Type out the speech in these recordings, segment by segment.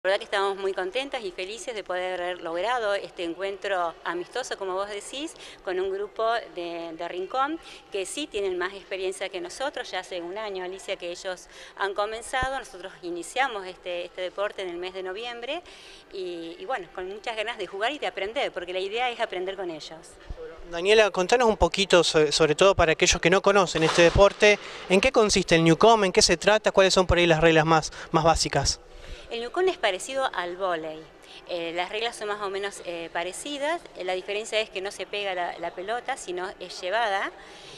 La verdad que estamos muy contentas y felices de poder haber logrado este encuentro amistoso, como vos decís, con un grupo de Rincón que sí tienen más experiencia que nosotros. Ya hace un año, Alicia, que ellos han comenzado. Nosotros iniciamos este deporte en el mes de noviembre y bueno, con muchas ganas de jugar y de aprender, porque la idea es aprender con ellos. Daniela, contanos un poquito, sobre todo para aquellos que no conocen este deporte, ¿en qué consiste el Newcomb? ¿En qué se trata? ¿Cuáles son por ahí las reglas más básicas? El Newcomb es parecido al vóley. Las reglas son más o menos parecidas. La diferencia es que no se pega la pelota, sino es llevada.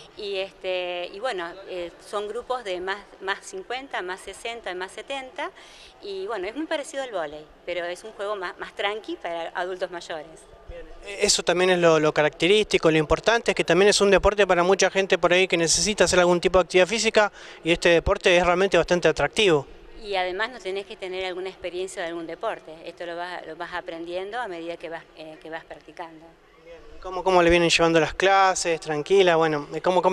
Y bueno, son grupos de más 50, más 60, más 70. Y bueno, es muy parecido al vóley, pero es un juego más tranqui para adultos mayores. Eso también es lo característico, lo importante es que también es un deporte para mucha gente por ahí que necesita hacer algún tipo de actividad física y este deporte es realmente bastante atractivo. Y además no tenés que tener alguna experiencia de algún deporte. Esto lo vas aprendiendo a medida que vas practicando. ¿Cómo le vienen llevando las clases? Tranquila, bueno,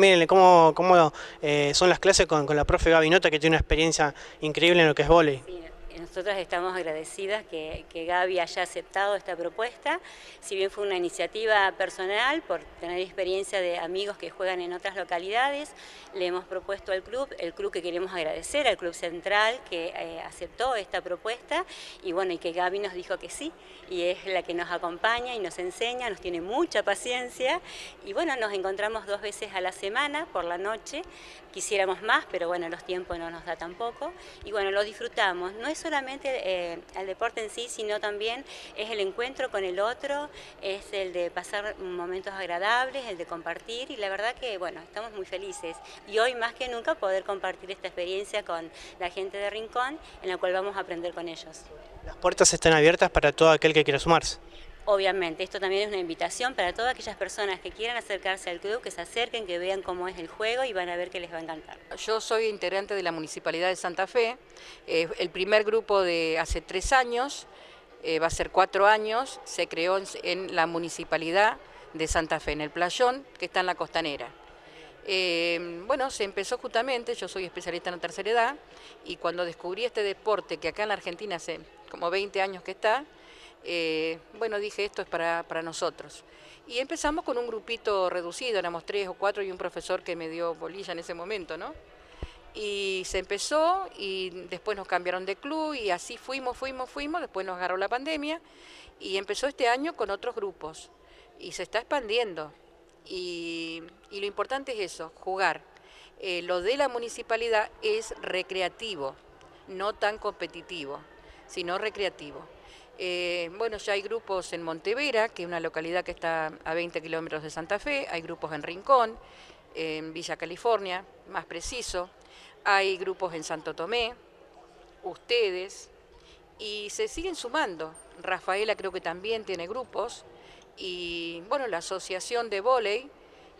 ¿cómo son las clases con la profe Gaby Nota, que tiene una experiencia increíble en lo que es vóley? Sí, nosotras estamos agradecidas que Gaby haya aceptado esta propuesta. Si bien fue una iniciativa personal por tener experiencia de amigos que juegan en otras localidades, le hemos propuesto al club que queremos agradecer al Club Central que aceptó esta propuesta y bueno, y que Gaby nos dijo que sí, y es la que nos acompaña y nos enseña, nos tiene mucha paciencia y bueno, nos encontramos 2 veces a la semana por la noche. Quisiéramos más, pero bueno, los tiempos no nos da tampoco y bueno, lo disfrutamos. No es solamente el deporte en sí, sino también es el encuentro con el otro, es el de pasar momentos agradables, el de compartir y la verdad que bueno, estamos muy felices y hoy más que nunca poder compartir esta experiencia con la gente de Rincón en la cual vamos a aprender con ellos. Las puertas están abiertas para todo aquel que quiera sumarse. Obviamente, esto también es una invitación para todas aquellas personas que quieran acercarse al club, que se acerquen, que vean cómo es el juego y van a ver que les va a encantar. Yo soy integrante de la Municipalidad de Santa Fe, el primer grupo de hace 3 años, va a ser 4 años, se creó en la Municipalidad de Santa Fe, en el Playón, que está en la Costanera. Bueno, se empezó justamente, yo soy especialista en la tercera edad, y cuando descubrí este deporte, que acá en la Argentina hace como 20 años que está, bueno, dije, esto es para nosotros. Y empezamos con un grupito reducido, éramos 3 o 4 y un profesor que me dio bolilla en ese momento, ¿no? Y se empezó y después nos cambiaron de club y así fuimos, después nos agarró la pandemia y empezó este año con otros grupos y se está expandiendo. Y lo importante es eso, jugar. Lo de la municipalidad es recreativo, no tan competitivo, sino recreativo. Bueno, ya hay grupos en Montevera, que es una localidad que está a 20 kilómetros de Santa Fe, hay grupos en Rincón, en Villa California, más preciso, hay grupos en Santo Tomé, ustedes, y se siguen sumando. Rafaela creo que también tiene grupos, y bueno, la asociación de vóley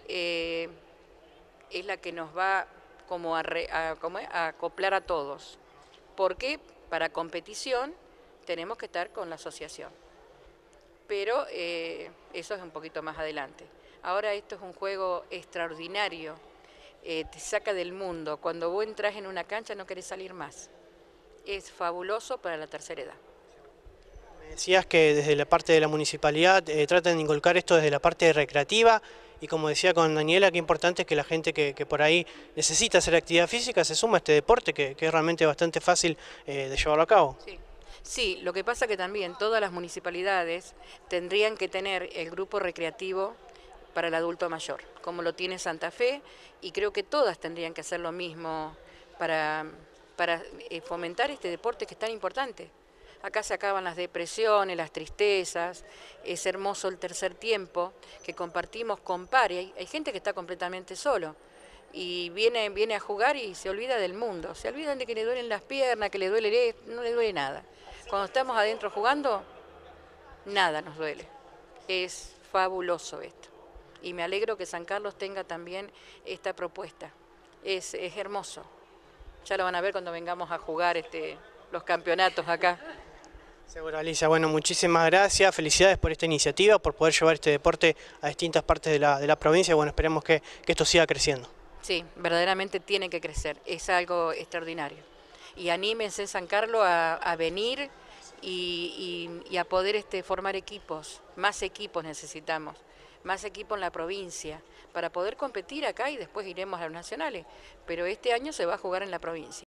es la que nos va como a acoplar a todos, porque para competición tenemos que estar con la asociación, pero eso es un poquito más adelante. Ahora esto es un juego extraordinario, te saca del mundo, cuando vos entras en una cancha no querés salir más, es fabuloso para la tercera edad. Me decías que desde la parte de la municipalidad tratan de inculcar esto desde la parte recreativa y como decía con Daniela, qué importante es que la gente que por ahí necesita hacer actividad física se suma a este deporte que es realmente bastante fácil de llevarlo a cabo. Sí. Sí, lo que pasa que también todas las municipalidades tendrían que tener el grupo recreativo para el adulto mayor, como lo tiene Santa Fe, y creo que todas tendrían que hacer lo mismo para fomentar este deporte que es tan importante. Acá se acaban las depresiones, las tristezas, es hermoso el tercer tiempo que compartimos con pares. Hay gente que está completamente solo y viene a jugar y se olvida del mundo, se olvidan de que le duelen las piernas, que le duele, no le duele nada. Cuando estamos adentro jugando, nada nos duele. Es fabuloso esto. Y me alegro que San Carlos tenga también esta propuesta. Es hermoso. Ya lo van a ver cuando vengamos a jugar los campeonatos acá. Seguro, Alicia. Bueno, muchísimas gracias, felicidades por esta iniciativa, por poder llevar este deporte a distintas partes de la provincia. Bueno, esperemos que esto siga creciendo. Sí, verdaderamente tiene que crecer, es algo extraordinario. Y anímense en San Carlos a venir y a poder formar equipos, más equipos necesitamos, más equipos en la provincia, para poder competir acá y después iremos a los nacionales, pero este año se va a jugar en la provincia.